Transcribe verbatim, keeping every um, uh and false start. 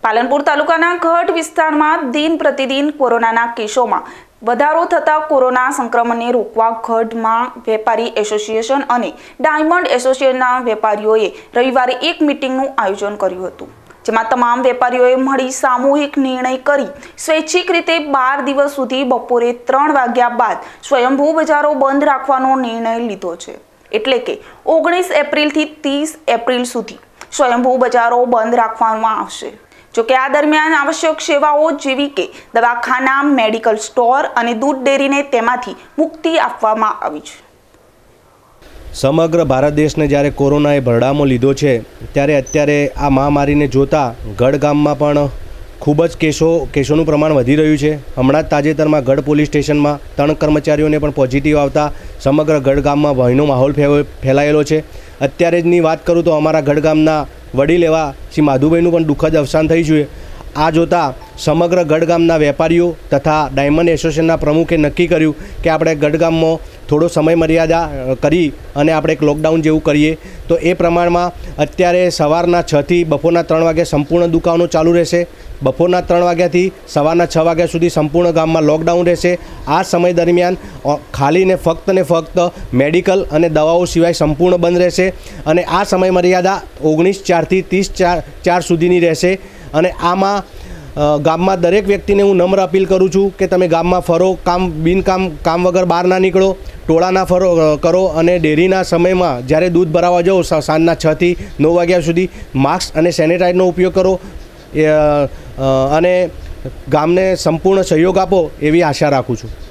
પાલનપુર તાલુકાના ગઢ વિસ્તારમાં દિન પ્રતિદિન કોરોનાના કેસોમાં વધારો થતા કોરોના સંક્રમણને રોકવા ગઢમાં વેપારી એસોસિએશન અને ડાયમંડ એસોસિએશનના વેપારીઓએ રવિવારે એક મીટિંગનું આયોજન કર્યું હતું, જેમાં તમામ વેપારીઓએ મળી સામૂહિક નિર્ણય કરી સ્વૈચ્છિક રીતે બાર દિવસ સુધી બપોરે ત્રણ વાગ્યા બાદ સ્વયંભૂ બજારો બંધ રાખવાનો નિર્ણય લીધો છે। એટલે કે ઓગણીસ એપ્રિલથી ત્રીસ એપ્રિલ સુધી સ્વયંભૂ બજારો બંધ રાખવામાં આવશે। જો કે આ દરમિયાન આવશ્યક સેવાઓ જેવી કે દવાખાના, મેડિકલ સ્ટોર અને દૂધ ડેરીને તેમાંથી મુક્તિ આપવામાં આવી છે। સમગ્ર ભારત દેશને જ્યારે કોરોનાએ ભરડામાં લીધો છે ત્યારે અત્યારે આ મહામારીને જોતા ગઢ ગામમાં પણ ખૂબ જ કેસો કેસોનું પ્રમાણ વધી રહ્યું છે। હમણાં જ તાજેતરમાં ગઢ પોલીસ સ્ટેશનમાં ત્રણ કર્મચારીઓને પણ પોઝિટિવ આવતા સમગ્ર ગઢ ગામમાં ભયનો માહોલ ફેલાયેલો છે। અત્યારે જની વાત કરું તો અમારા ગઢ ગામના વડીલ એવા શ્રી માધુભાઈનું પણ દુઃખદ અવસાન થઈ છે। આ જોતાં સમગ્ર ગઢ ગામના વેપારીઓ તથા ડાયમંડ એસોસિએશનના પ્રમુખે નક્કી કર્યું કે આપણે ગઢ ગામમાં થોડો સમય મર્યાદા કરી અને આપણે એક લોકડાઉન જેવું કરીએ। તો એ પ્રમાણમાં અત્યારે સવારના છથી બપોરના ત્રણ વાગ્યા સંપૂર્ણ દુકાનો ચાલુ રહેશે। બપોરના ત્રણ વાગ્યાથી સવારના છ વાગ્યા સુધી સંપૂર્ણ ગામમાં લોકડાઉન રહેશે। આ સમય દરમિયાન ખાલીને ફક્ત ને ફક્ત મેડિકલ અને દવાઓ સિવાય સંપૂર્ણ બંધ રહેશે અને આ સમય મર્યાદા ઓગણીસ ચારથી ત્રીસ ચાર ચાર સુધીની રહેશે। અને આમાં ગામમાં દરેક વ્યક્તિને હું નમ્ર અપીલ કરું છું કે તમે ગામમાં ફરો, કામ બિનકામ કામ વગર બહાર ના નીકળો, ટોળાના ફરો કરો અને ડેરીના સમયમાં જ્યારે દૂધ ભરાવવા જાઓ સાંજના છથી નવ વાગ્યા સુધી માસ્ક અને સેનેટાઈઝરનો ઉપયોગ કરો અને ગામને સંપૂર્ણ સહયોગ આપો એવી આશા રાખું છું।